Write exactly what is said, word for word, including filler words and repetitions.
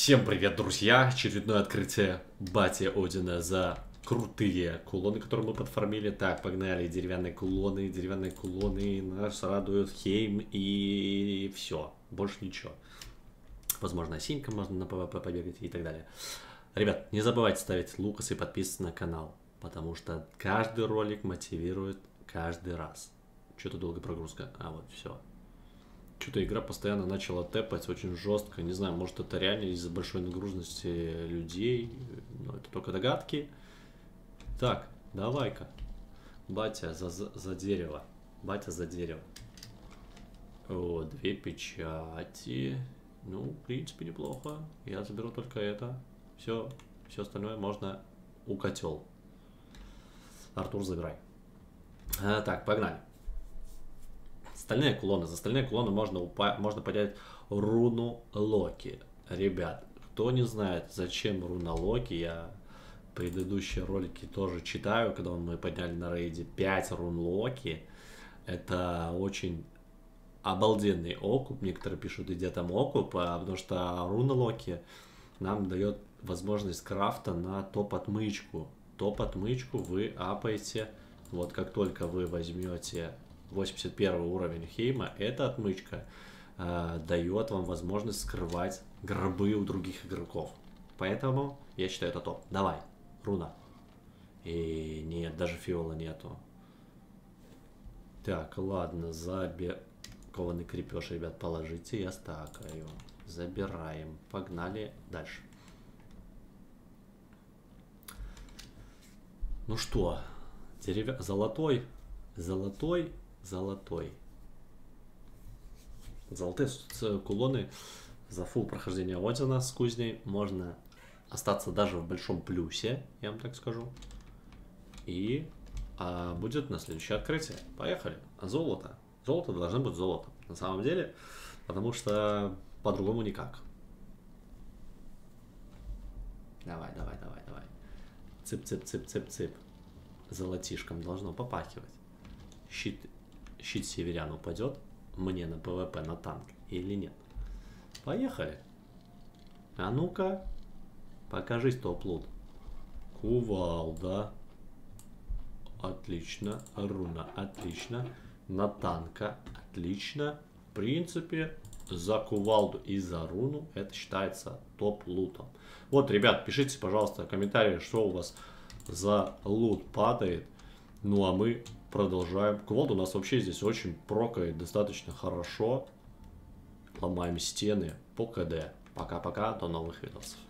Всем привет, друзья! Очередное открытие Бати Одина за крутые кулоны, которые мы подформили. Так, погнали. Деревянные кулоны, деревянные кулоны. Нас радует Хейм и все. Больше ничего. Возможно, синька можно на ПВП побегать и так далее. Ребят, не забывайте ставить лукас и подписываться на канал, потому что каждый ролик мотивирует каждый раз. Что-то долго прогрузка. А вот все. Что-то игра постоянно начала тэпать очень жестко. Не знаю, может это реально из-за большой нагруженности людей. Но это только догадки. Так, давай-ка. Батя за, за, за дерево. Батя за дерево. О, две печати. Ну, в принципе, неплохо. Я заберу только это. Все, все остальное можно у котел. Артур, забирай. А, так, погнали. Остальные кулоны. За остальные кулоны можно, упа можно поднять руну Локи. Ребят, кто не знает, зачем руна Локи, я предыдущие ролики тоже читаю, когда мы подняли на рейде пять рун Локи. Это очень обалденный окуп. Некоторые пишут, где там окуп, потому что руна Локи нам дает возможность крафта на топ-отмычку. Топ-отмычку вы апаете, вот как только вы возьмете восемьдесят первый уровень Хейма, эта отмычка э, дает вам возможность скрывать гробы у других игроков. Поэтому я считаю это топ. Давай, руна. И нет, даже фиола нету. Так, ладно, заби... Кованый крепеж, ребят, положите, я стакаю. Забираем. Погнали дальше. Ну что, деревя... золотой, золотой, золотой. Золотые кулоны за фул прохождения Одина с кузней можно остаться даже в большом плюсе, я вам так скажу. И а, будет на следующее открытие. Поехали. Золото. Золото должно быть золото. На самом деле, потому что по-другому никак. Давай, давай, давай, давай. Цып-цып-цып-цып-цып. Золотишком должно попахивать. Щит, щит северян упадет мне на ПВП, на танк или нет? Поехали. А ну-ка, покажись, топ-лут. Кувалда. Отлично. Руна. Отлично. На танка. Отлично. В принципе, за кувалду и за руну это считается топ-лутом. Вот, ребят, пишите, пожалуйста, в комментариях, что у вас за лут падает. Ну, а мы продолжаем. Кувалда у нас вообще здесь очень прокает достаточно хорошо. Ломаем стены по КД. Пока-пока, до новых видосов.